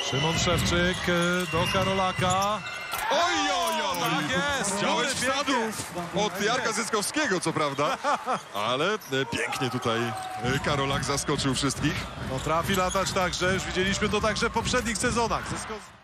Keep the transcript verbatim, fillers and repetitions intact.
Szymon Szewczyk do Karolaka. Oj, oj, oj! Tak jest! Chciałeś Pięknie. wsadów od Jarka Zyskowskiego, co prawda, ale e, pięknie tutaj e, Karolak zaskoczył wszystkich. No trafi latać także, już widzieliśmy to także w poprzednich sezonach. Zyskowski.